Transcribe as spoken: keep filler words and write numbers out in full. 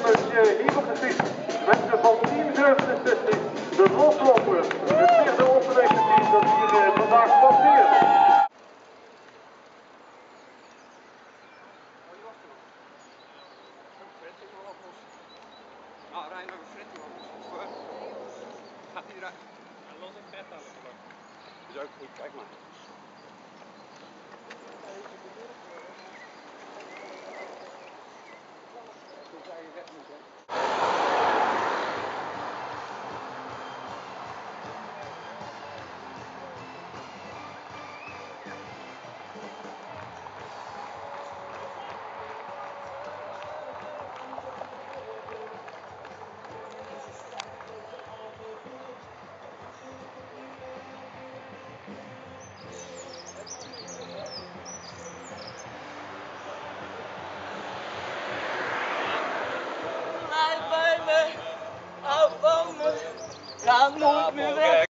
je hier gezien met de van team zevenenzestig, de losloper, het vierde opgeleide team dat hier uh, vandaag passeert. Nou, rij nog een fret of uh, gaat hij eruit? Hij los een vet aan het Dat is ook goed, kijk maar. Hoe zou je weg moeten? Blijf bij me, hou van me, ga nooit meer weg.